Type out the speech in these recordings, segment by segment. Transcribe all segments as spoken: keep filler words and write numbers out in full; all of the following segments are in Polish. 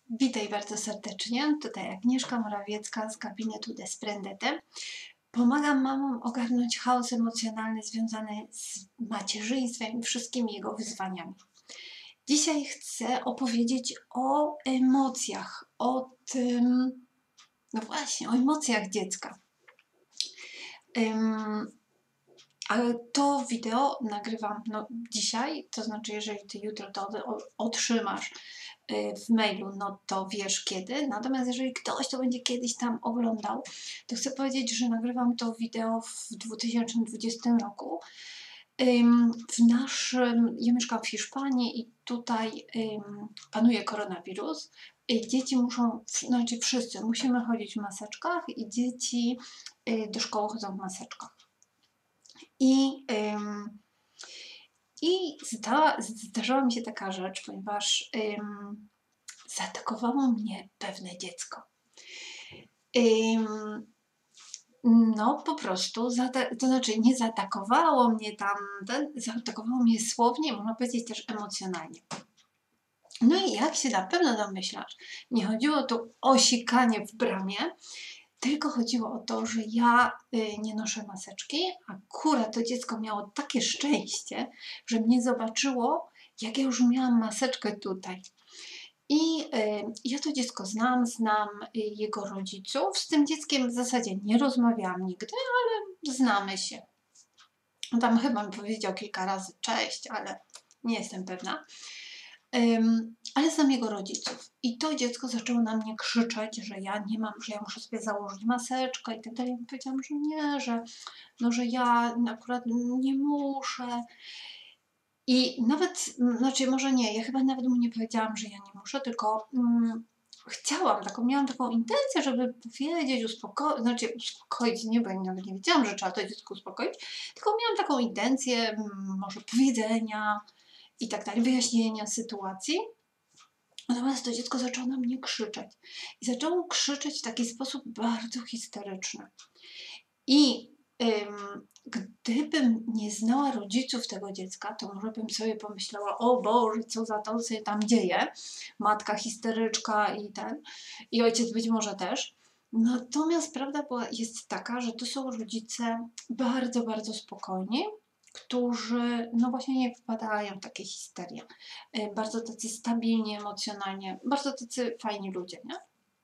Witaj bardzo serdecznie, tutaj Agnieszka Morawiecka z gabinetu Desprendete. Pomagam mamom ogarnąć chaos emocjonalny związany z macierzyństwem i wszystkimi jego wyzwaniami. Dzisiaj chcę opowiedzieć o emocjach, o tym, no właśnie, o emocjach dziecka. Um, ale to wideo nagrywam no, dzisiaj, to znaczy jeżeli Ty jutro to otrzymasz w mailu, no to wiesz kiedy. Natomiast jeżeli ktoś to będzie kiedyś tam oglądał, to chcę powiedzieć, że nagrywam to wideo w dwa tysiące dwudziestym roku. W naszym, ja mieszkam w Hiszpanii i tutaj panuje koronawirus. Dzieci muszą, znaczy wszyscy musimy chodzić w maseczkach i dzieci do szkoły chodzą w maseczkach. I I zda, zdarzyła mi się taka rzecz, ponieważ ym, zaatakowało mnie pewne dziecko. Ym, no po prostu, to znaczy nie zaatakowało mnie tam, zaatakowało mnie słownie, można powiedzieć też emocjonalnie. No i jak się na pewno domyślasz, nie chodziło tu o sikanie w bramie, tylko chodziło o to, że ja y, nie noszę maseczki. Akurat to dziecko miało takie szczęście, że mnie zobaczyło, jak ja już miałam maseczkę tutaj. I y, ja to dziecko znam, znam y, jego rodziców. Z tym dzieckiem w zasadzie nie rozmawiałam nigdy, ale znamy się. Tam chyba mi powiedział kilka razy cześć, ale nie jestem pewna. Um, ale znam jego rodziców i to dziecko zaczęło na mnie krzyczeć, że ja nie mam, że ja muszę sobie założyć maseczkę i tak dalej. Ja powiedziałam, że nie, że, no, że ja akurat nie muszę. I nawet, znaczy może nie, ja chyba nawet mu nie powiedziałam, że ja nie muszę, tylko um, chciałam, taką, miałam taką intencję, żeby powiedzieć, uspokoić, znaczy uspokoić, nie, bo ja nawet nie wiedziałam, że trzeba to dziecko uspokoić, tylko miałam taką intencję, może powiedzenia, i tak dalej, wyjaśnienia sytuacji. Natomiast to dziecko zaczęło na mnie krzyczeć. I zaczęło krzyczeć w taki sposób bardzo histeryczny. I ym, gdybym nie znała rodziców tego dziecka, to może bym sobie pomyślała, o Boże, co za to się tam dzieje. Matka histeryczka i ten, i ojciec być może też. Natomiast prawda była, jest taka, że to są rodzice bardzo, bardzo spokojni, którzy no właśnie nie wpadają w takie histerie. Bardzo tacy stabilni emocjonalnie, bardzo tacy fajni ludzie, nie?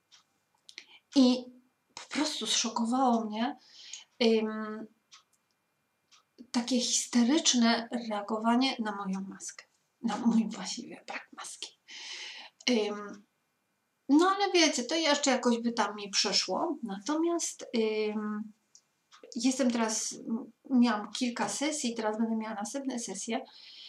I po prostu zszokowało mnie um, takie histeryczne reagowanie na moją maskę. Na mój właściwie brak maski. Um, no ale wiecie, to jeszcze jakoś by tam mi przyszło. Natomiast um, jestem teraz, miałam kilka sesji, teraz będę miała następne sesje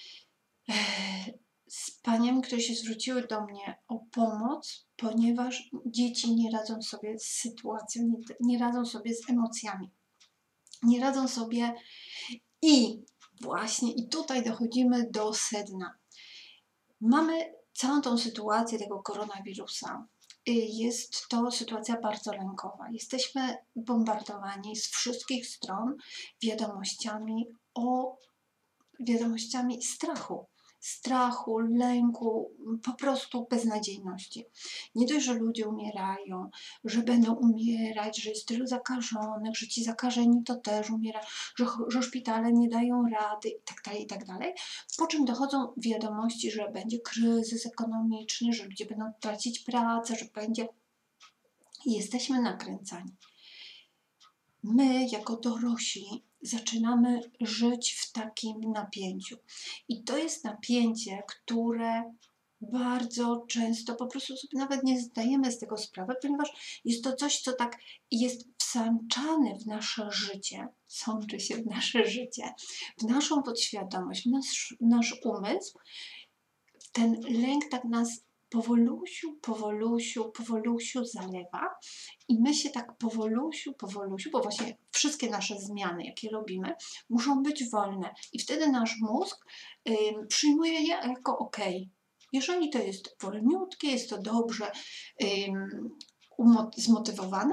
z paniami, które się zwróciły do mnie o pomoc, ponieważ dzieci nie radzą sobie z sytuacją, nie, nie radzą sobie z emocjami. Nie radzą sobie i właśnie i tutaj dochodzimy do sedna. Mamy całą tą sytuację tego koronawirusa. Jest to sytuacja bardzo lękowa. Jesteśmy bombardowani z wszystkich stron wiadomościami o wiadomościami strachu. strachu, lęku, po prostu beznadziejności. Nie dość, że ludzie umierają, że będą umierać, że jest tylu zakażonych, że ci zakażeni to też umiera, że, że szpitale nie dają rady i tak dalej, i tak dalej. Po czym dochodzą wiadomości, że będzie kryzys ekonomiczny, że ludzie będą tracić pracę, że będzie... I jesteśmy nakręcani. My, jako dorośli, zaczynamy żyć w takim napięciu. I to jest napięcie, które bardzo często po prostu sobie nawet nie zdajemy z tego sprawy, ponieważ jest to coś, co tak jest wsączane w nasze życie, sączy się w nasze życie, w naszą podświadomość, w nasz, nasz umysł. Ten lęk tak nas powolusiu, powolusiu, powolusiu zalewa i my się tak powolusiu, powolusiu, bo właśnie wszystkie nasze zmiany, jakie robimy, muszą być wolne i wtedy nasz mózg y, przyjmuje je jako ok. Jeżeli to jest wolniutkie, jest to dobrze y, zmotywowane,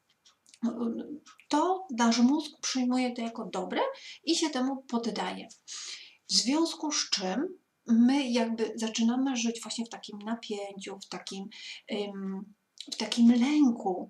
to nasz mózg przyjmuje to jako dobre i się temu poddaje. W związku z czym my jakby zaczynamy żyć właśnie w takim napięciu, w takim, ym, w takim lęku.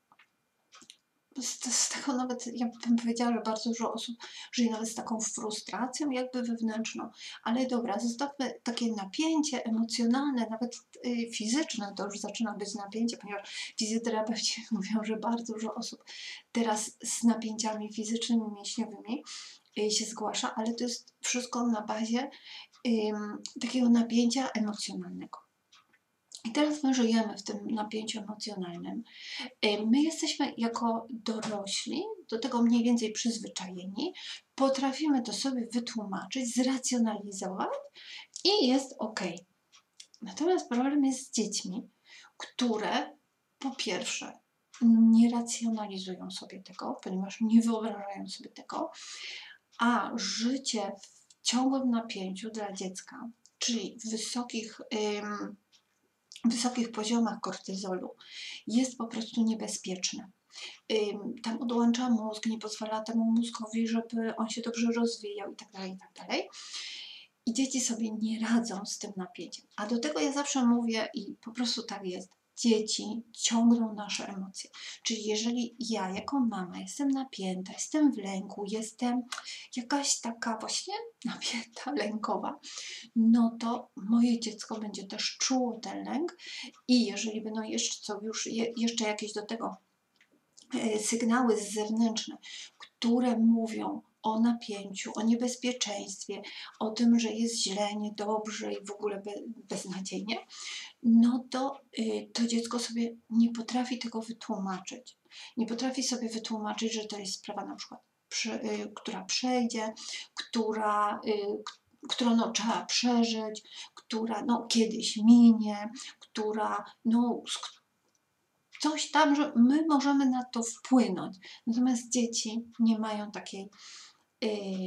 Z, z tego nawet, ja bym powiedziała, że bardzo dużo osób żyje nawet z taką frustracją jakby wewnętrzną, ale dobra, zostawmy takie napięcie emocjonalne, nawet y, fizyczne, to już zaczyna być napięcie, ponieważ fizjoterapeuci mówią, że bardzo dużo osób teraz z napięciami fizycznymi, mięśniowymi y, się zgłasza, ale to jest wszystko na bazie y, takiego napięcia emocjonalnego. I teraz my żyjemy w tym napięciu emocjonalnym. My jesteśmy jako dorośli do tego mniej więcej przyzwyczajeni, potrafimy to sobie wytłumaczyć, zracjonalizować i jest ok. Natomiast problem jest z dziećmi, które po pierwsze nie racjonalizują sobie tego, ponieważ nie wyobrażają sobie tego, a życie w ciągłym napięciu dla dziecka, czyli w wysokich ym, wysokich poziomach kortyzolu jest po prostu niebezpieczne. Tam odłącza mózg, nie pozwala temu mózgowi, żeby on się dobrze rozwijał itd., itd. I dzieci sobie nie radzą z tym napięciem. A do tego ja zawsze mówię i po prostu tak jest. Dzieci ciągną nasze emocje. Czyli jeżeli ja jako mama jestem napięta, jestem w lęku, jestem jakaś taka właśnie napięta, lękowa, no to moje dziecko będzie też czuło ten lęk i jeżeli będą jeszcze, co już je, jeszcze jakieś do tego e, sygnały zewnętrzne, które mówią o napięciu, o niebezpieczeństwie, o tym, że jest źle, niedobrze i w ogóle be, beznadziejnie, no to y, to dziecko sobie nie potrafi tego wytłumaczyć. Nie potrafi sobie wytłumaczyć, że to jest sprawa na przykład, prze, y, która przejdzie, która, y, którą no, trzeba przeżyć, która no, kiedyś minie, która no, coś tam, że my możemy na to wpłynąć. Natomiast dzieci nie mają takiej, yy,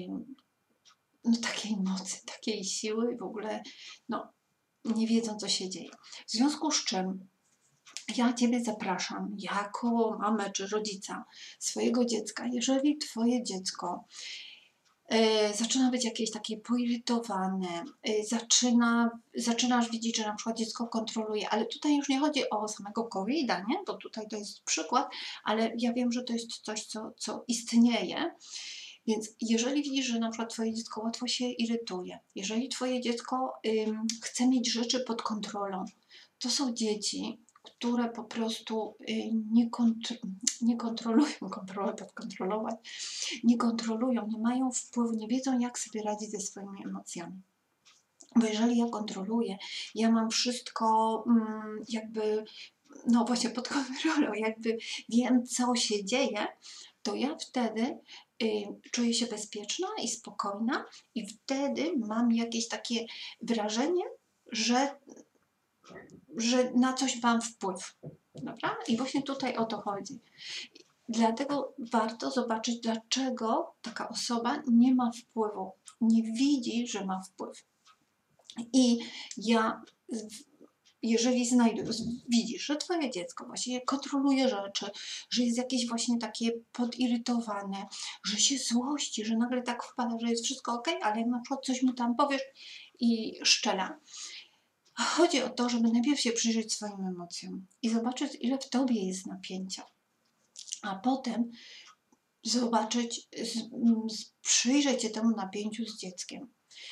no, takiej mocy, takiej siły i w ogóle no, nie wiedzą, co się dzieje. W związku z czym ja Ciebie zapraszam jako mamę czy rodzica swojego dziecka, jeżeli Twoje dziecko y, zaczyna być jakieś takie poirytowane, y, zaczyna, zaczynasz widzieć, że na przykład dziecko kontroluje, ale tutaj już nie chodzi o samego kowida, nie? Bo tutaj to jest przykład, ale ja wiem, że to jest coś, co, co istnieje. Więc jeżeli widzisz, że na przykład Twoje dziecko łatwo się irytuje, jeżeli Twoje dziecko ym, chce mieć rzeczy pod kontrolą, to są dzieci, które po prostu y, nie, kontro nie kontrolują, kontrolę podkontrolować, nie kontrolują, nie mają wpływu, nie wiedzą, jak sobie radzić ze swoimi emocjami. Bo jeżeli ja kontroluję, ja mam wszystko mm, jakby, no właśnie pod kontrolą, jakby wiem, co się dzieje, to ja wtedy y, czuję się bezpieczna i spokojna i wtedy mam jakieś takie wrażenie, że, że na coś mam wpływ. Dobra? I właśnie tutaj o to chodzi. Dlatego warto zobaczyć, dlaczego taka osoba nie ma wpływu, nie widzi, że ma wpływ. I ja, jeżeli znajdujesz, widzisz, że Twoje dziecko właśnie kontroluje rzeczy, że jest jakieś właśnie takie podirytowane, że się złości, że nagle tak wpada, że jest wszystko ok, ale jak na przykład coś mu tam powiesz i szczela. Chodzi o to, żeby najpierw się przyjrzeć swoim emocjom i zobaczyć, ile w Tobie jest napięcia, a potem zobaczyć, przyjrzeć się temu napięciu z dzieckiem.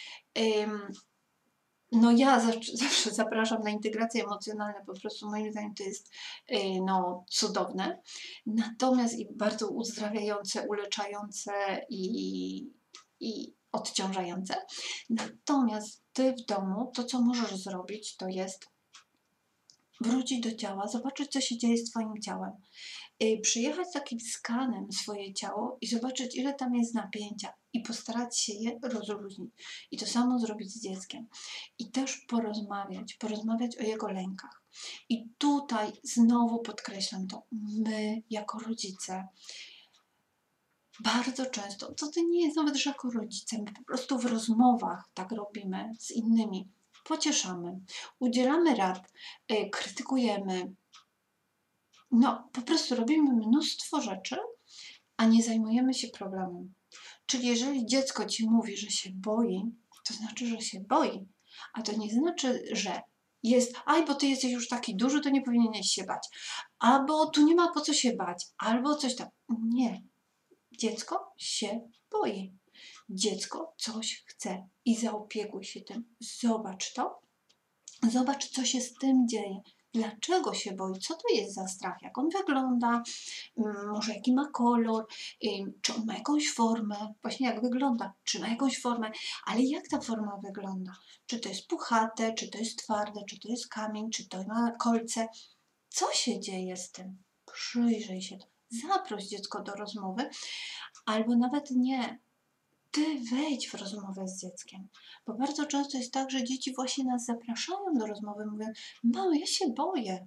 No ja zawsze zapraszam na integrację emocjonalną, po prostu moim zdaniem to jest no, cudowne, natomiast i bardzo uzdrawiające, uleczające i, i odciążające. Natomiast Ty w domu, to co możesz zrobić, to jest wrócić do ciała, zobaczyć, co się dzieje z Twoim ciałem. Przyjechać z takim skanem swoje ciało i zobaczyć, ile tam jest napięcia i postarać się je rozluźnić. I to samo zrobić z dzieckiem. I też porozmawiać, porozmawiać o jego lękach. I tutaj znowu podkreślam to, my jako rodzice bardzo często, to, to nie jest nawet, że jako rodzice, my po prostu w rozmowach tak robimy z innymi. Pocieszamy, udzielamy rad, krytykujemy, no, po prostu robimy mnóstwo rzeczy, a nie zajmujemy się problemem. Czyli jeżeli dziecko Ci mówi, że się boi, to znaczy, że się boi, A to nie znaczy, że jest, aj, bo ty jesteś już taki duży, to nie powinieneś się bać. Albo tu nie ma po co się bać, albo coś tam. Nie. Dziecko się boi. Dziecko coś chce i zaopiekuj się tym. Zobacz to. Zobacz, co się z tym dzieje. Dlaczego się boi? Co to jest za strach? Jak on wygląda? Może jaki ma kolor? Czy on ma jakąś formę? Właśnie jak wygląda? Czy ma jakąś formę? Ale jak ta forma wygląda? Czy to jest puchate? Czy to jest twarde? Czy to jest kamień? Czy to ma kolce? Co się dzieje z tym? Przyjrzyj się. Zaproś dziecko do rozmowy, albo nawet nie. Ty wejdź w rozmowę z dzieckiem, bo bardzo często jest tak, że dzieci właśnie nas zapraszają do rozmowy, mówią: mamo, ja się boję.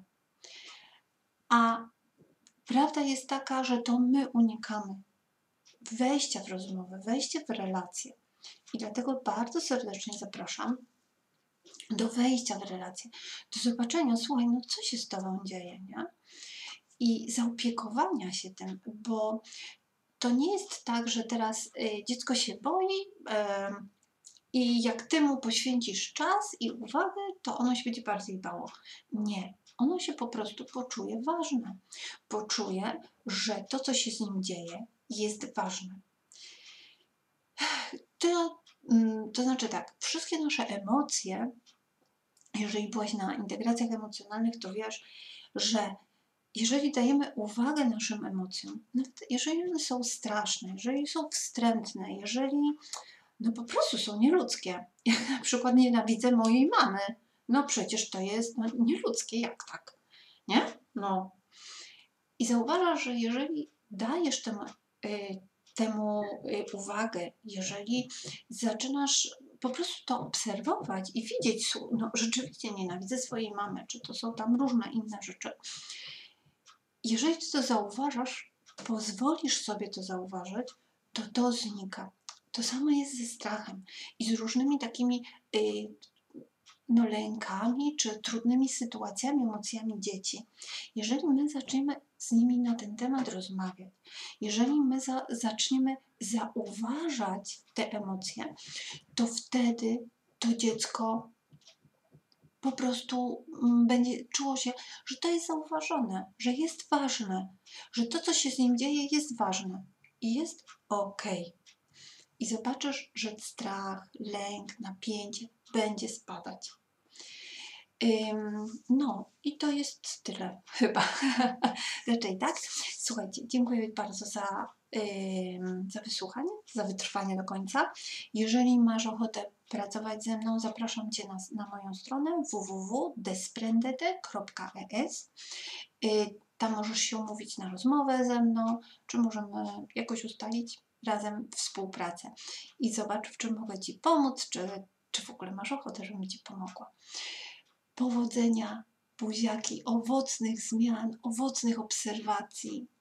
A prawda jest taka, że to my unikamy wejścia w rozmowę, wejścia w relacje. I dlatego bardzo serdecznie zapraszam do wejścia w relacje, do zobaczenia, słuchaj, no co się z tobą dzieje, nie? I zaopiekowania się tym, bo to nie jest tak, że teraz y, dziecko się boi y, i jak ty mu poświęcisz czas i uwagę, to ono się będzie bardziej bało. Nie. Ono się po prostu poczuje ważne. Poczuje, że to, co się z nim dzieje, jest ważne. To, mm, to znaczy tak, wszystkie nasze emocje, jeżeli byłaś na integracjach emocjonalnych, to wiesz, że jeżeli dajemy uwagę naszym emocjom, nawet jeżeli one są straszne, jeżeli są wstrętne, jeżeli no po prostu są nieludzkie. Jak na przykład nienawidzę mojej mamy. No przecież to jest no, nieludzkie, jak tak? Nie? No. I zauważasz, że jeżeli dajesz temu, y, temu y, uwagę, jeżeli zaczynasz po prostu to obserwować i widzieć, no rzeczywiście nienawidzę swojej mamy, czy to są tam różne inne rzeczy. Jeżeli ty to zauważasz, pozwolisz sobie to zauważyć, to to znika. To samo jest ze strachem i z różnymi takimi y, no, lękami czy trudnymi sytuacjami, emocjami dzieci. Jeżeli my zaczniemy z nimi na ten temat rozmawiać, jeżeli my za, zaczniemy zauważać te emocje, to wtedy to dziecko po prostu będzie czuło się, że to jest zauważone, że jest ważne, że to, co się z nim dzieje, jest ważne i jest okej. I zobaczysz, że strach, lęk, napięcie będzie spadać. Ym, no i to jest tyle chyba. Raczej tak. Słuchajcie, dziękuję bardzo za, ym, za wysłuchanie, za wytrwanie do końca. Jeżeli masz ochotę pracować ze mną, zapraszam Cię na, na moją stronę w w w kropka desprendete kropka e s. Yy, tam możesz się umówić na rozmowę ze mną, czy możemy jakoś ustalić razem współpracę i zobacz, w czym mogę Ci pomóc, czy, czy w ogóle masz ochotę, żebym Ci pomogła. Powodzenia, buziaki, owocnych zmian, owocnych obserwacji.